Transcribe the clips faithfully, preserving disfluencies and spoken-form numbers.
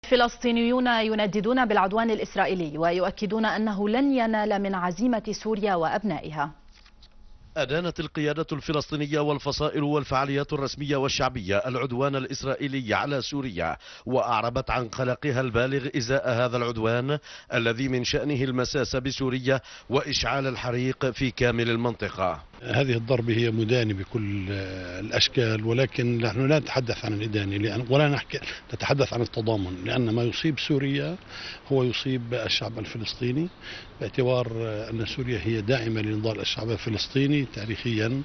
الفلسطينيون ينددون بالعدوان الإسرائيلي ويؤكدون أنه لن ينال من عزيمة سوريا وأبنائها. أدانت القيادة الفلسطينية والفصائل والفعاليات الرسمية والشعبية العدوان الإسرائيلي على سوريا، وأعربت عن قلقها البالغ إزاء هذا العدوان الذي من شأنه المساس بسوريا وإشعال الحريق في كامل المنطقة. هذه الضربة هي مدانة بكل الأشكال، ولكن نحن لا نتحدث عن الإدانة لأن ولا نحكي نتحدث عن التضامن، لأن ما يصيب سوريا هو يصيب الشعب الفلسطيني، باعتبار أن سوريا هي داعمة لنضال الشعب الفلسطيني تاريخيا.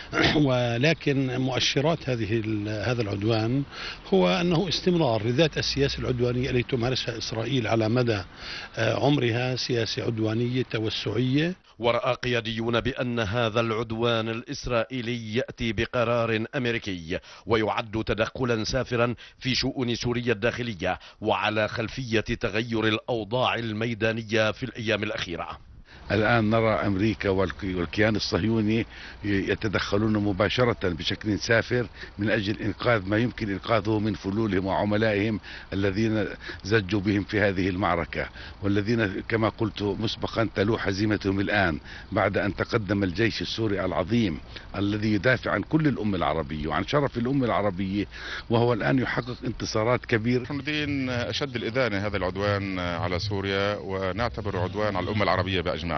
ولكن مؤشرات هذه هذا العدوان هو أنه استمرار لذات السياسة العدوانية التي تمارسها إسرائيل على مدى عمرها، سياسة عدوانية توسعية. ورأى قياديون بأن هذا العدوان الإسرائيلي يأتي بقرار أمريكي ويعد تدخلا سافرا في شؤون سوريا الداخلية وعلى خلفية تغير الأوضاع الميدانية في الأيام الأخيرة. الآن نرى أمريكا والكيان الصهيوني يتدخلون مباشرة بشكل سافر من أجل إنقاذ ما يمكن إنقاذه من فلولهم وعملائهم الذين زجوا بهم في هذه المعركة، والذين كما قلت مسبقا تلوح هزيمتهم الآن بعد أن تقدم الجيش السوري العظيم الذي يدافع عن كل الأمة العربية وعن شرف الأمة العربية، وهو الآن يحقق انتصارات كبيرة. نحن ندين أشد الإدانة هذا العدوان على سوريا، ونعتبر عدوان على الأمة العربية بأجمعها.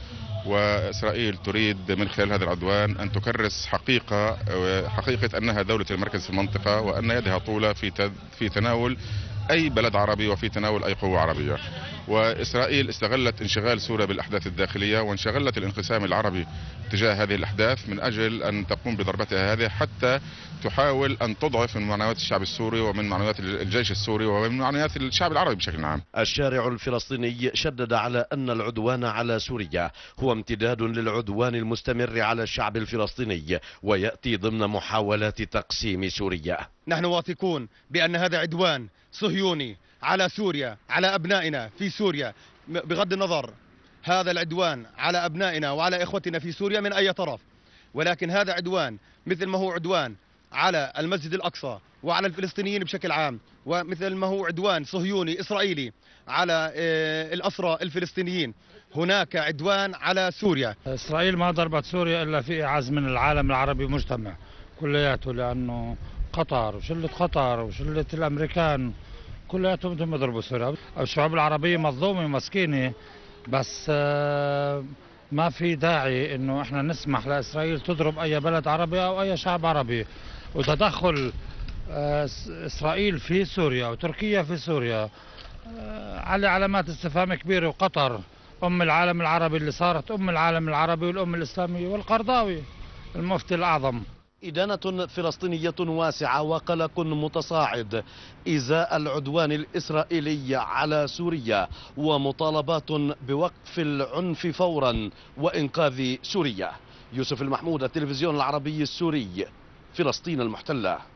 وإسرائيل تريد من خلال هذا العدوان أن تكرس حقيقة حقيقة أنها دولة المركز في المنطقة، وأن يدها طولة في في تناول أي بلد عربي وفي تناول أي قوة عربية. وإسرائيل استغلت انشغال سوريا بالأحداث الداخلية وانشغلت الانقسام العربي تجاه هذه الأحداث من أجل أن تقوم بضربتها هذه، حتى تحاول أن تضعف من معنويات الشعب السوري ومن معنويات الجيش السوري ومن معنويات الشعب العربي بشكل عام. الشارع الفلسطيني شدد على أن العدوان على سوريا هو امتداد للعدوان المستمر على الشعب الفلسطيني، ويأتي ضمن محاولات تقسيم سوريا. نحن واثقون بأن هذا عدوان صهيوني على سوريا، على أبنائنا في سوريا، بغض النظر هذا العدوان على أبنائنا وعلى إخوتنا في سوريا من أي طرف، ولكن هذا عدوان مثل ما هو عدوان على المسجد الأقصى وعلى الفلسطينيين بشكل عام، ومثل ما هو عدوان صهيوني إسرائيلي على الأسرى الفلسطينيين، هناك عدوان على سوريا. إسرائيل ما ضربت سوريا إلا في إعاز من العالم العربي مجتمع كلياته، لأنه قطر وشلة قطر وشلة الأمريكان كلياتهم بدهم يضربوا سوريا. الشعوب العربية مظلومة مسكينة، بس ما في داعي انه احنا نسمح لاسرائيل تضرب اي بلد عربي او اي شعب عربي. وتدخل اسرائيل في سوريا وتركيا في سوريا على علامات استفهام كبيرة. وقطر ام العالم العربي اللي صارت ام العالم العربي والام الاسلامية، والقرضاوي المفتي الاعظم. إدانة فلسطينية واسعة وقلق متصاعد إزاء العدوان الإسرائيلي على سوريا، ومطالبات بوقف العنف فورا وإنقاذ سوريا. يوسف المحمود، التلفزيون العربي السوري، فلسطين المحتلة.